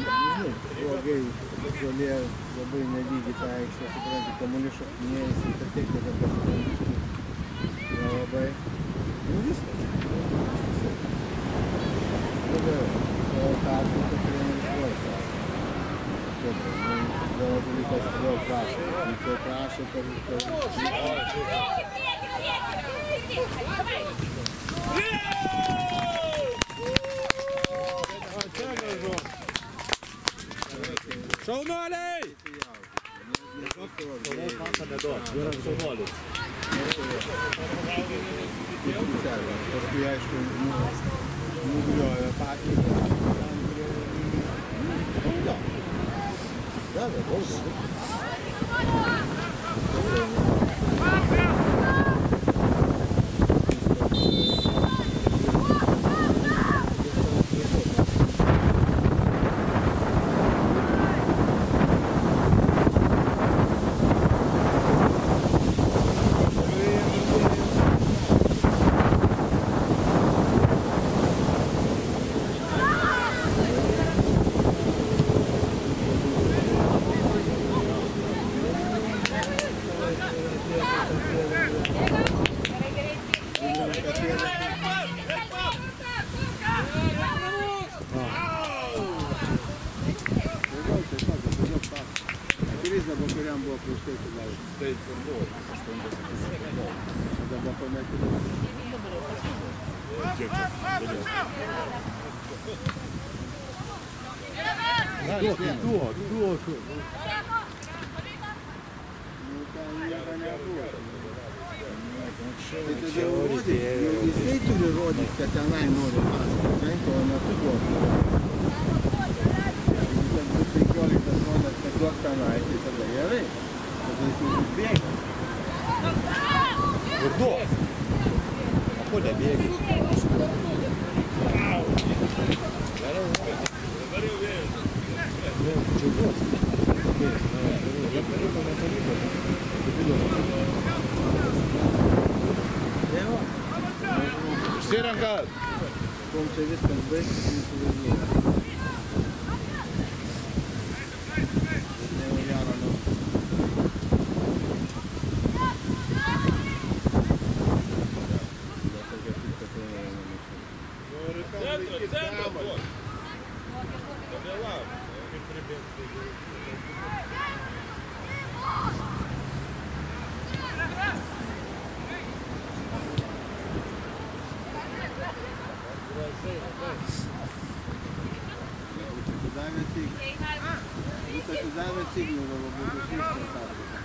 Blogai žolė labai nelygi tą aikštę, supranti, kamuolys šokinėjasi, ta technika pasirandiškai nelabai. Nu viskas. Tada pertrauką treneris Volkas. Vienas dalykas vėl prašo. Vėl prašo per... Šaunuoliai! Šaunuoliai pasą neduos, yra šaunuolis. Paskui, aišku, nuviliojo patį. Bauda. Davė, bauda. Dabar kuriam buvo prieš tai sulaužyti. Taip, ir buvo. 80. Dabar pametė. Duo. Nu, ten nieko nebuvo. Tai tada rodyti, jisai turi rodyti, kad tenai nori pasakoti, o ne tu duoti. Jeigu ten 15 rodas, kad duok tenai, tai tada gerai. Tada jisai bėga. Ir duos. O ko nebėgi? Čia duos. Išsirenka. Kom čia viskas baigsis, jūsų važiuoja. Atidavęs signalą labai išvyks pertarpą.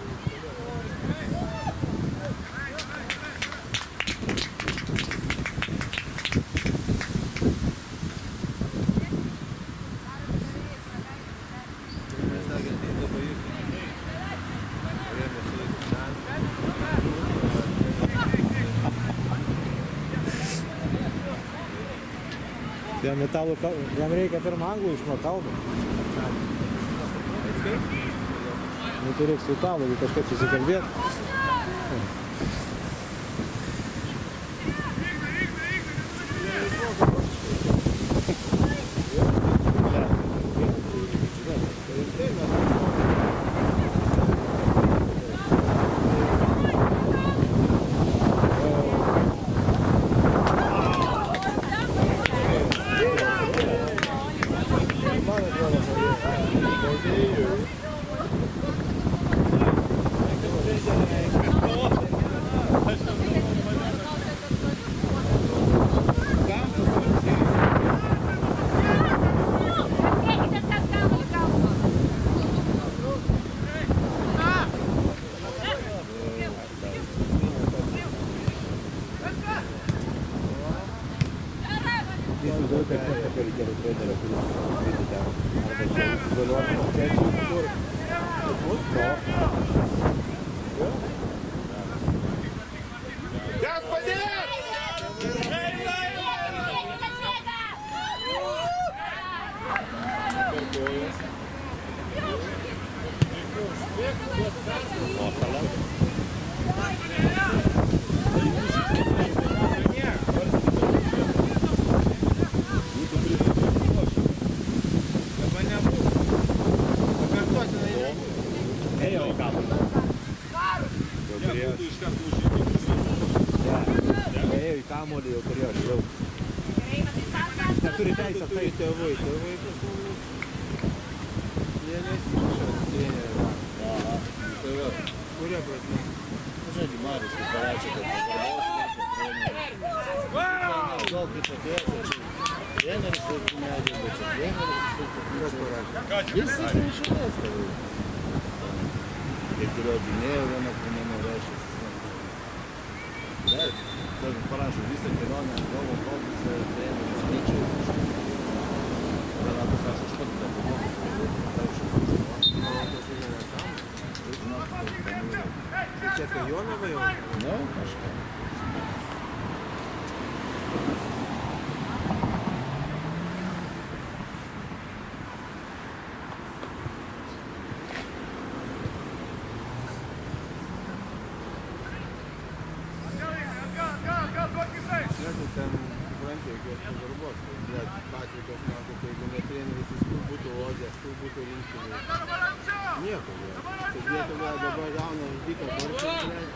Jam reikia pirmą anglų išmokti kalbą. Nu, tai reiks su italų, jeigu kažkaip susikalbėt. Nebuvo. kamuolį jau turėjo daug. Neturi teisę, tai tėvai jie nesimuša, treneriai. Aha. Tai va. Kuria prasme? Žodžiu, Marius, kai parašė, kad pagarbos reikia treneriai. Gal kaip atėjęs, čia treneris laikų nedirba, čia treneris iš laikų. Jis išėjęs tavai. Kai kurio gynėjo vieną kūnėmą reiškės. Bet, parašo visą kelionę, galvo kalbusą, treneris skaičiaus. Renatas aš pats dalyvauju, Čia apie Jonavą jau? nu, kažką. Ten, supranti, jokios pagarbos. Patrikas sako, kad jeigu ne treneris, jis kur būtų lozės, kur būtų rinktinė. Nieko, jie. Sėdėtų, dabar gauna dyką korčią.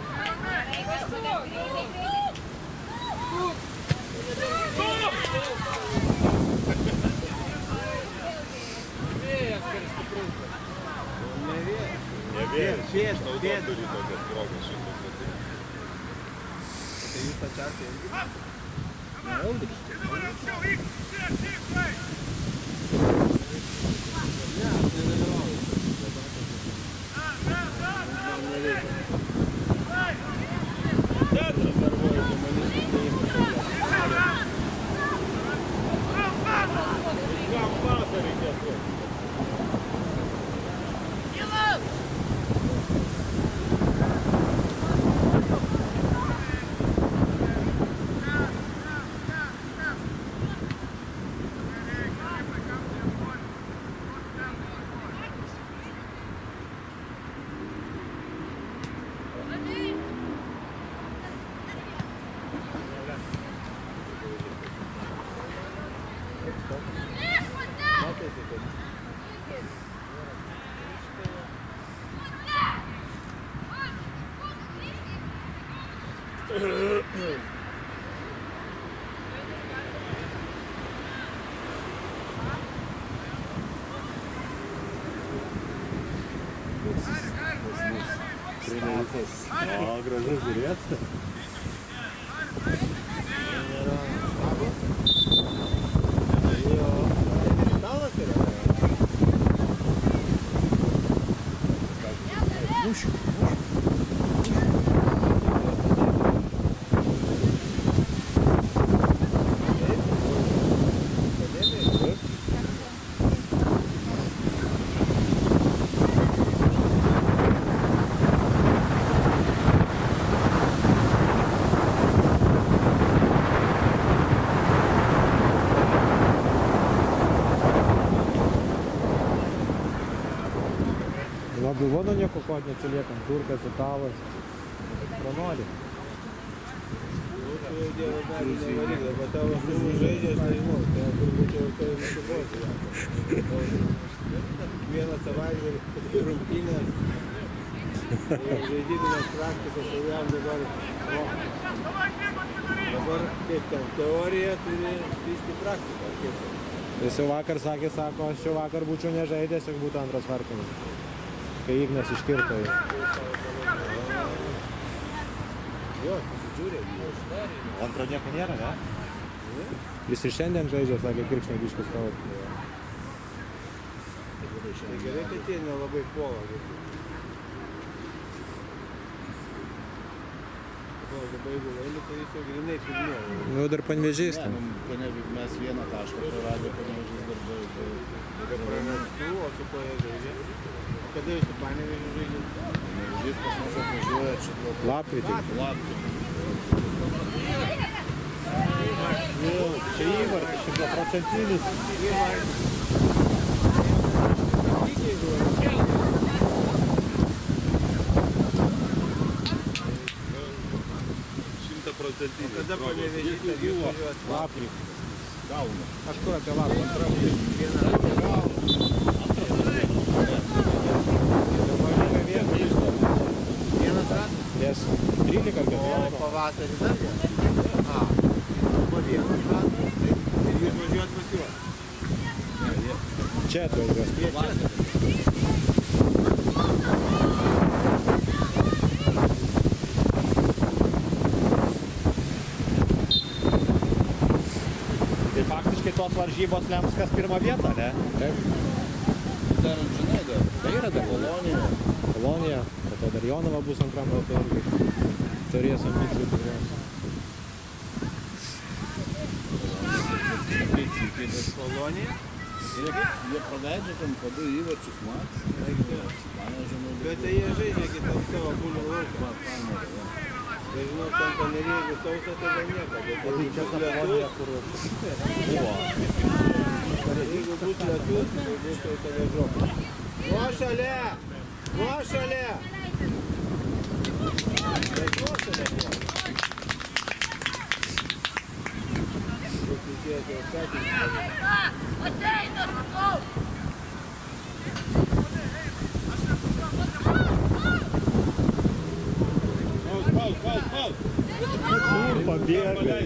Ne vėjas. Ne vėjas. Pėdas. Turi tokias progas šitas atsirinti. Tai jūs pačiausiai irgi? Ne, Audris. Ne, aš nedalyvauju. Man nereikia. Darbuoju komunistų neįmą. Kam pasą reikėtų? O, gražus žiūrėti. Stalas yra? Mušiu. Buvo nieko ko neatsiliekam, turkas, italas, pranori. Nu, tu jau Dievo dalį nevarydai, bet tavo sūnų žaidžia, aš nežinau, tai turbūt jau tai nusibosi. Vieną savaitgalį rungtynės, žaidybinės praktikos, jau jam dabar kaip ten, teorija turi vysti praktiką. Jis jau vakar sakė, sako, aš jau vakar būčiau nežaidęs, jeigu būtų antras vartinis. Kai Ignas iškirto jį. Jo, susidžiūrė jį. Antro nieko nėra, ne? Jis ir šiandien žaidžia, sakė, Kirkšnė biškis tavo. Tai gerai, kad jie nelabai puola. Dabar jeigu laimi, tai jis jau grinai pirmėjo. Nu, dar Panevėžys ten. Mes vieną tašką praradę, Panevėžys darbai. Dabar praneštų, o su ko jie žaidžia? Kada jūs su Panevėžiu žaidžiat? Panevėžys pas mus atvažiuoja šitą Lapkritį. Čia įvartis, 100%. Kada Panevėžys atvažiuot? Lapkritį. Gauna. Kažkur apie lapkritį. Vienas ratas? Ties 13 ar 14. O pavasarį dar vienas? Čia atvažiuos. Tai faktiškai tos varžybos lems kas pirmą vietą, ne? Taip. Dar žinai, Tai yra dar Kolonija. Kolonija, po to dar Jonava bus antram rate irgi. Turės ambicijų tikriausiai. Kolonija. Jie praleidžia ten po 2 įvarčius maks. Bet tai jie žaidžia kitam savo būlio lauką. Tai žinau, ten paneriai jeigu sausa, tai dar nieko. Bet jeigu būtų lietus, tai būtų tave žopą. Nuošalė! Nuošalė! Bet nuošalė buvo. Tikėti, ką Ir pabėga.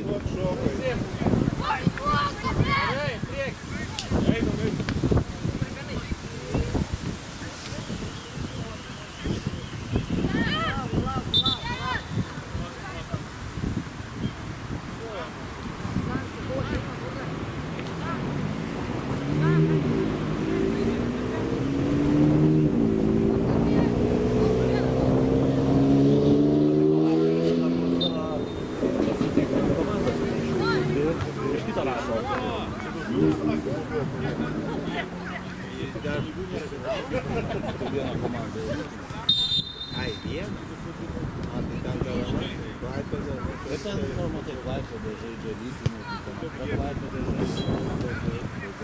Ai, vieną? A, tai ten gal Klaipėda. Bet ten, matai, Klaipėda žaidžia lytinį, tai ten Klaipėda žaidžia.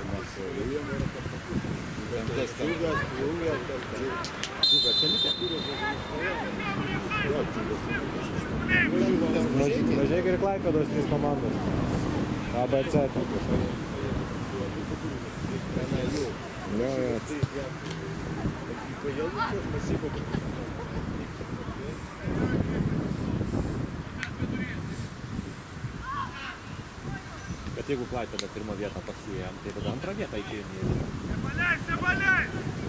Tas Džiugas, Plungės, Džiugas čia likę. Važiuok ir Klaipėdos 3 komandos. ABC. Jo. Bet jeigu Klaipėda pirmą vietą pasiėm, tai tada antrą vietą įkėlė. Nebaliai!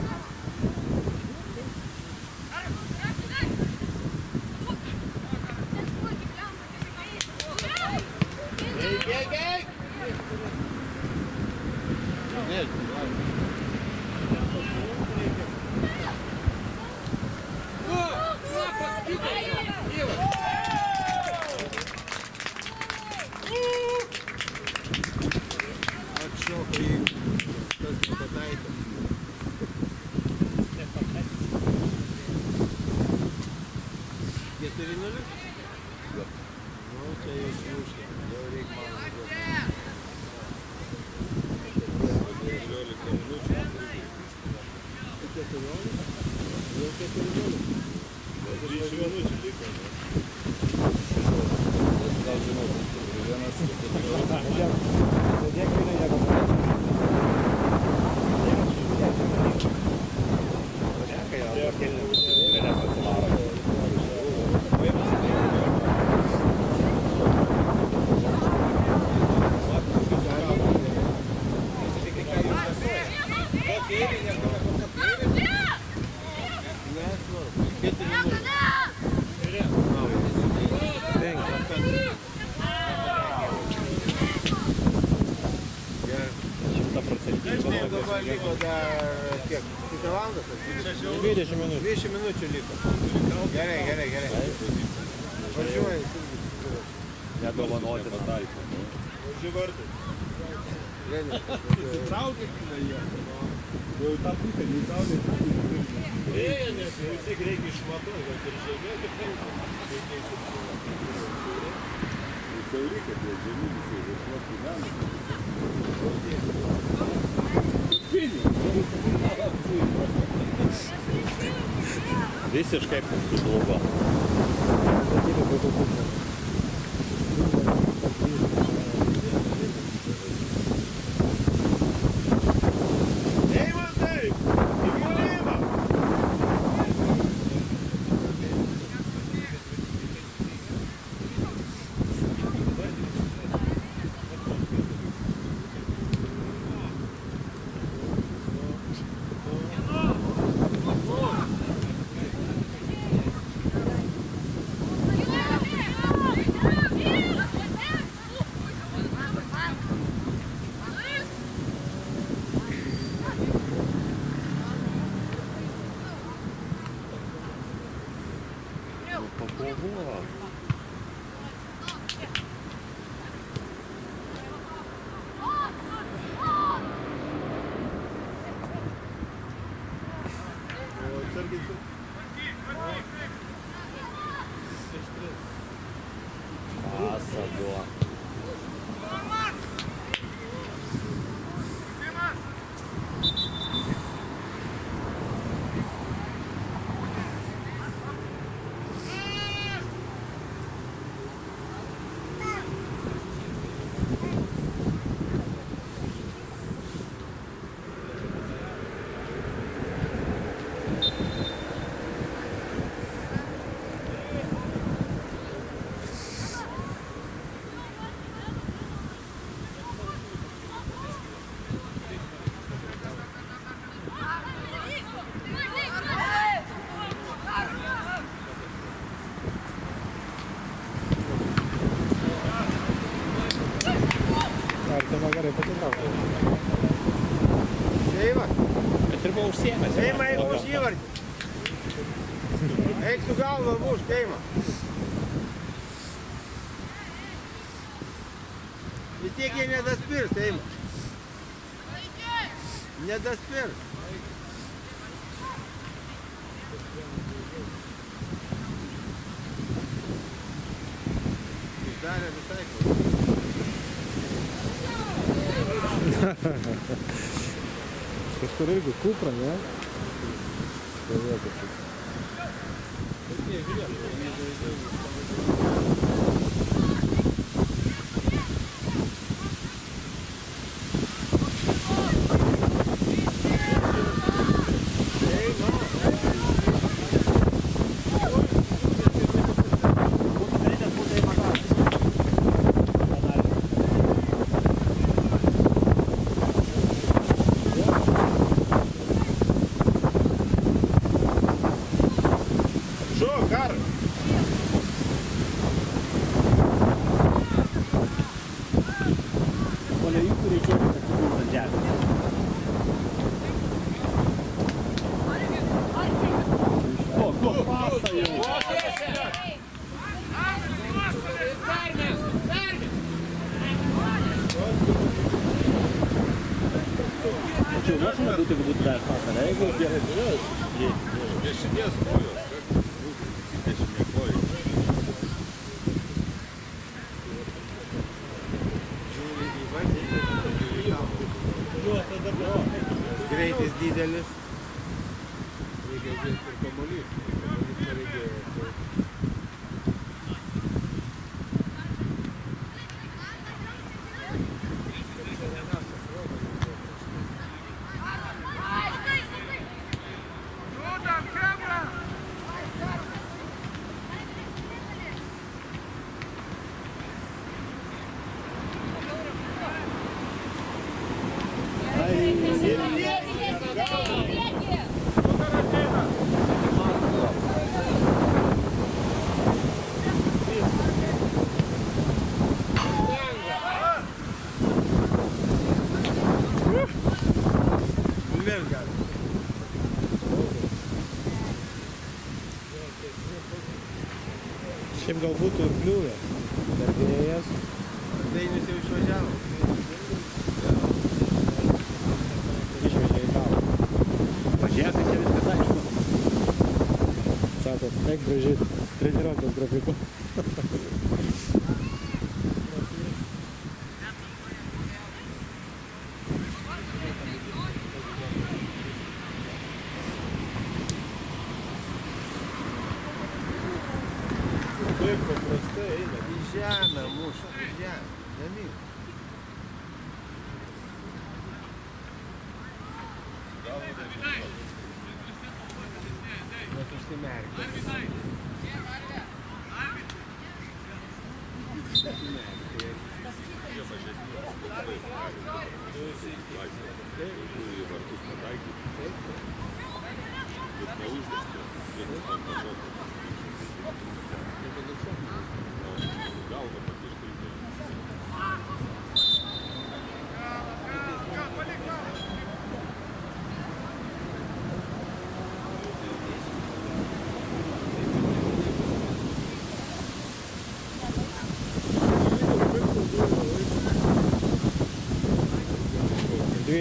Atšoka į tas nepataiko. Keturi nulis? Nu, čia jau šliūškė. Jau reik man važiuoti. 14 minučių. 14? Jau 4 nulis. 30 minučių liko. Gal žinau, vienas Dabar liko dar kiek? 2 valandas? 20 minučių. 20 minučių liko. Gerai. Važiuoji. Nedovanoti pataiko. Važiuoji vartai. Įsitraukit į jie. Jau tą pusę neįtraukit. Vėja, nes vis tiek reikia išmatuoti, kad ir žemė tikrai reikia išmatuoti. Siaurikai, tai žemė visi išmatuoti gyvena. Visiškai sužlugo. Eimantai! Įgyvėjimą! Oho. Passa, boa. Gerai pasitraukti. Seiva. Bet ir buvo užsiėmęs. Seima, eik už įvartį. Eik su galva už, Seima. Vis tiek jie nedaspirs, Seima. Nedaspirs. Išdarė visai klausimą. Kažkur irgi Kupra, ne? Stovėjo kažkaip. Dešinės kojos, dešinė koja. Greitis didelis. Reikia žiūrėti ir kamuolys. Kamuolys nereikėjo. Šiaip gal būtų ir kliūvė. Dar gynėjas. Dainis jau išvažiavo. Išvežė į galą. Pažiūrėk, čia viskas aišku. Sako, eik gražiai treniruotės grafiku. Taip paprastai eina. Į žemę muša, į žemę. Nemyk. Nes užsimerkia. Į vartus pataikyti. Bet neuždėsti. Vienas pantažuotas. Galva pakišta į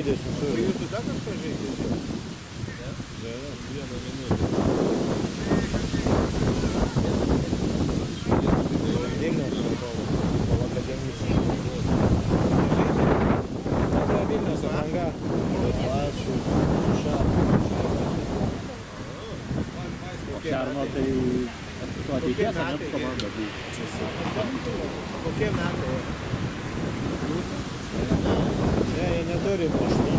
žaidė su O Sūriu. jūsų dar kažką žaidė? Vieną minutę. Vilniaus kol akademinis. Vilniaus apranga. Ačiū. Šerno tai ateities net komanda buvo. Kokie metai? Ne, jie neturi mašinų.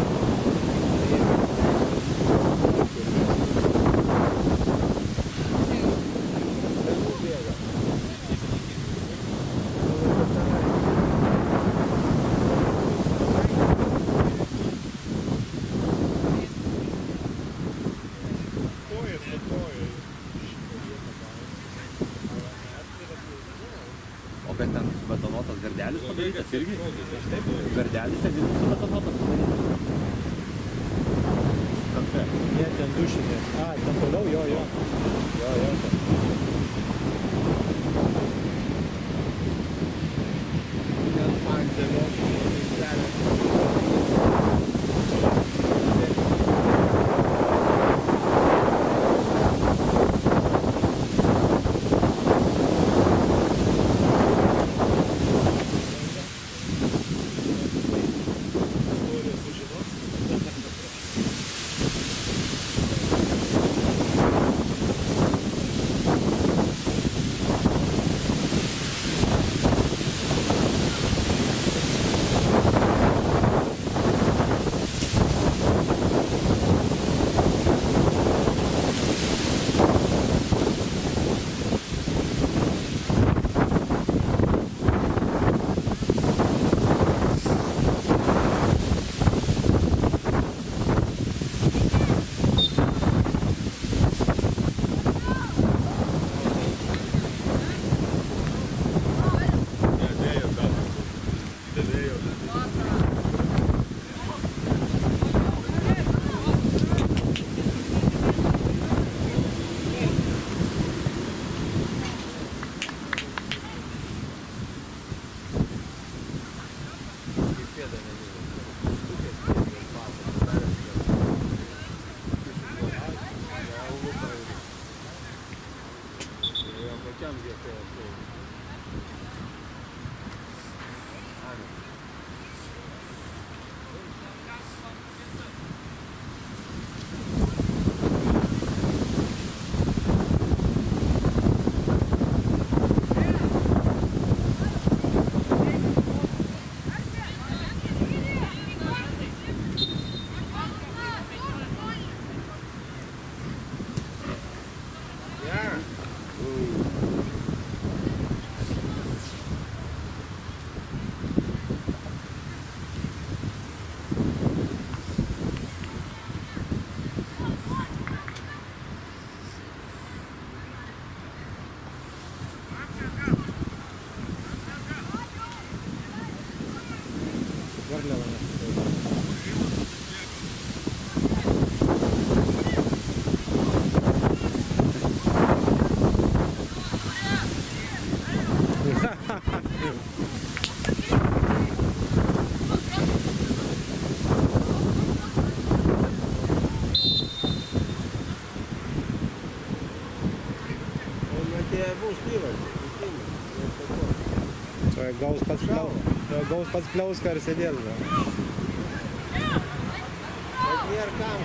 O kad ten betonuotas gardelis padarytas irgi? Gardelis ten irgi subetonuotas padarytas. Kampe. Ne, ten dušinė. A, ten toliau, jo. Jo. Net Panzelio. Gaus pats pliauską ir sėdės. Bet nėra kam.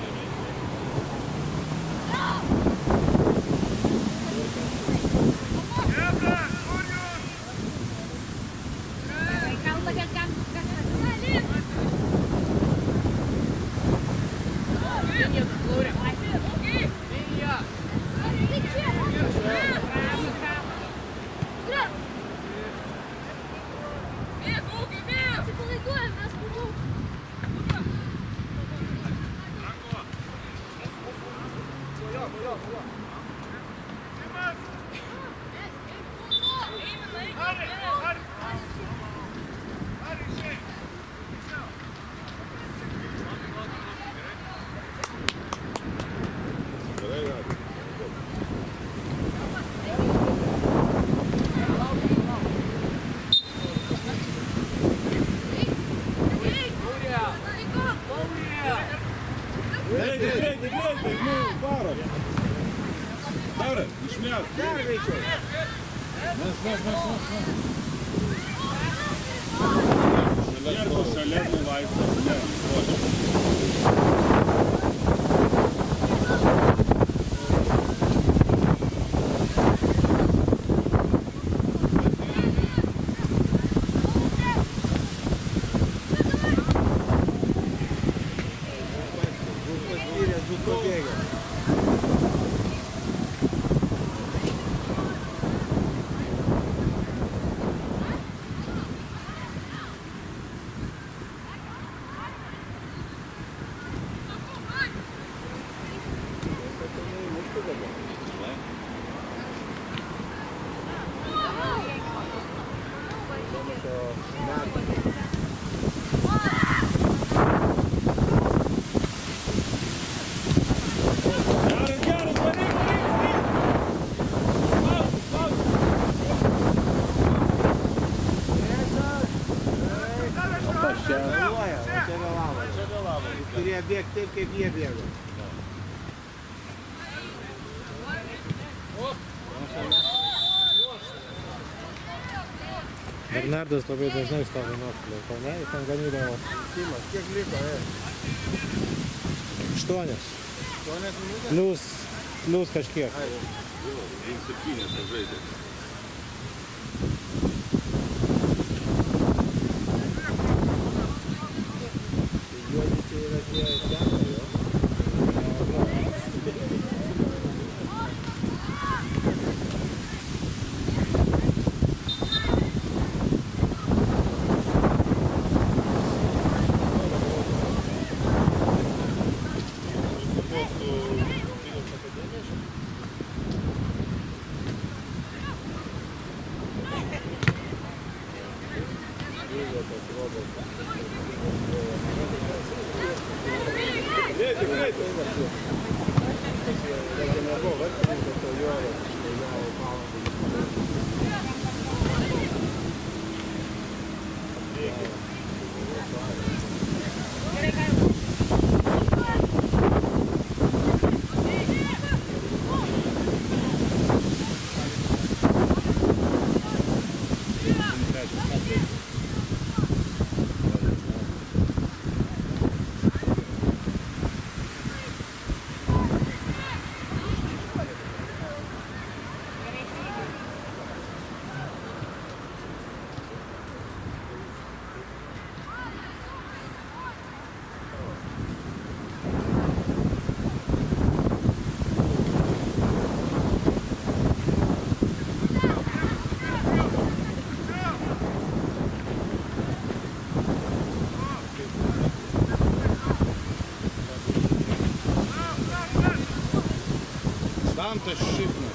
Greitai, nu, varo. Darai, išmėt. Dar greičiau. Mes. Šalia nuvaistą. Ne, košė. Turėjo bėgti taip, kaip jie bėgo. Bernardas labai dažnai stovi nuoklį, kol ne, jis ten ganydavo. Simas, kiek liko, 8. 8 minutės? Plius kažkiek. 27 žaidė. Juodi čia yra tie senai, jo? Tas šipnas.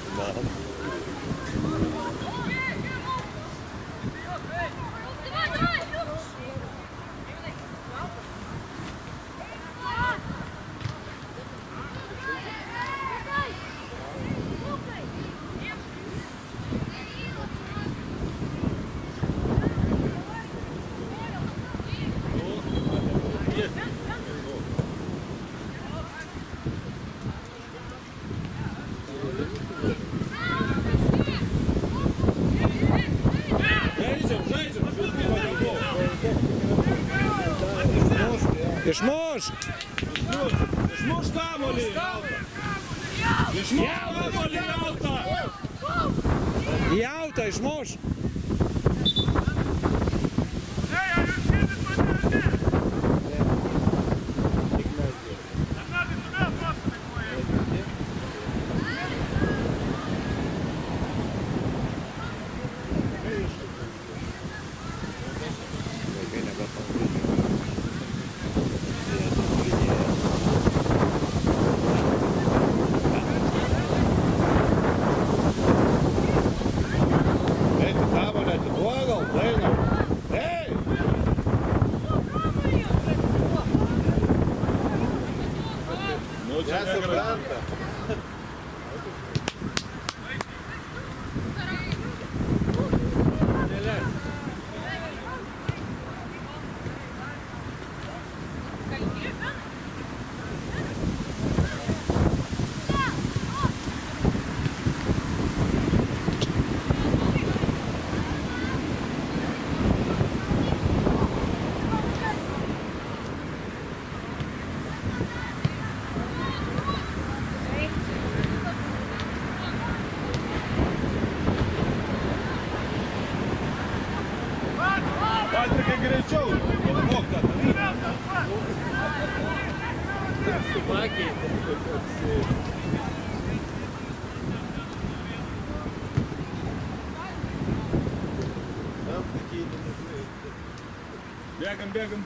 Išmuš! Išmuš kamuolį! Išmuš kamuolį, Jauta! Jauta, išmuš! Nesupranta. Bėgam, bėgam.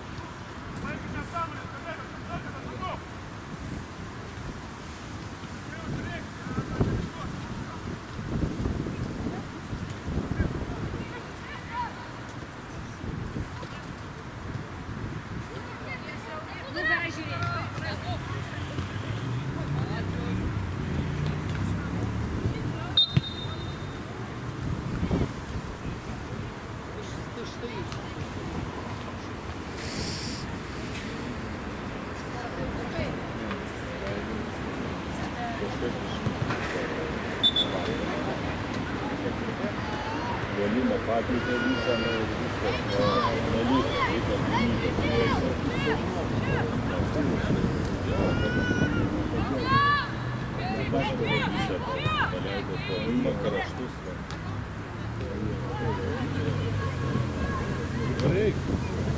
Galima pakeitė visą, viską, neliko, reikia gynybę. Nepaskavo visą, paleido po kraštus. Reikia.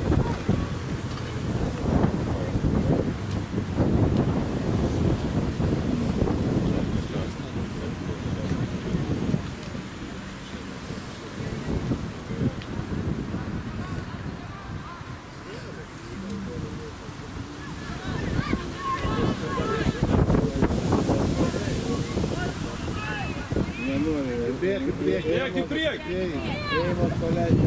Bėk į priekį. Ėjimas paleidžia.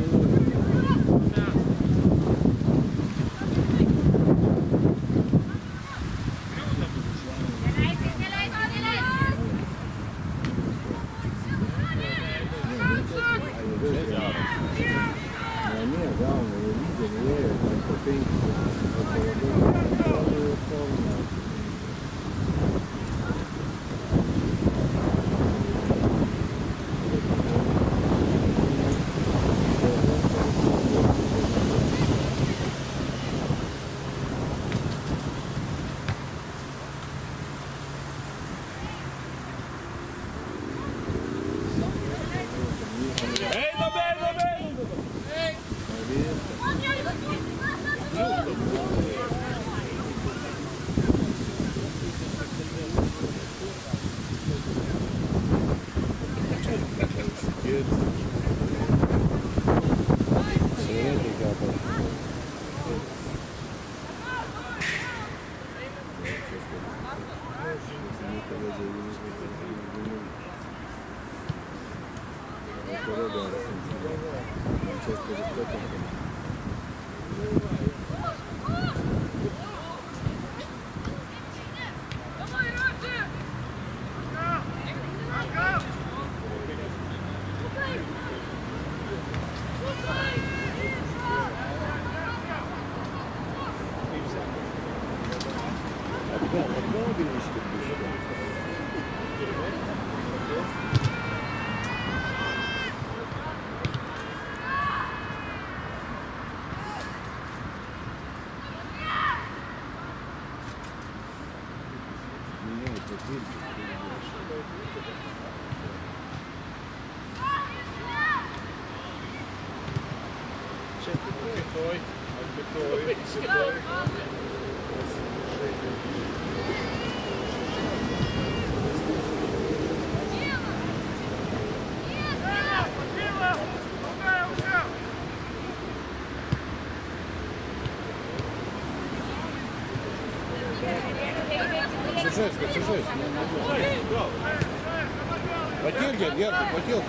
Патил, Герка, патил.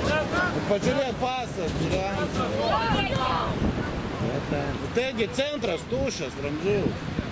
Потеряй паса, Тедди, центра, стуша, Страмзу.